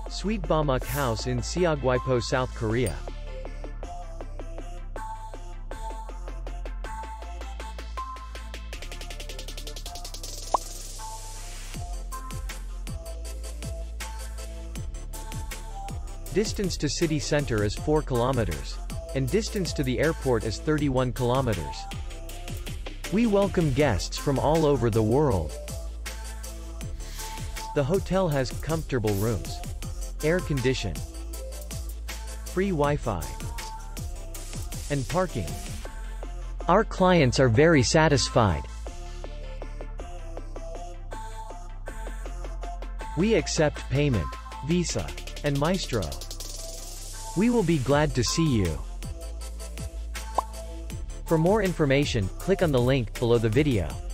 Sweetbomok House in Seogwipo, South Korea. Distance to city center is 4 kilometers. And distance to the airport is 31 kilometers. We welcome guests from all over the world. The hotel has comfortable rooms, air condition, free Wi-Fi, and parking. Our clients are very satisfied. We accept payment, Visa, and Maestro. We will be glad to see you. For more information, click on the link below the video.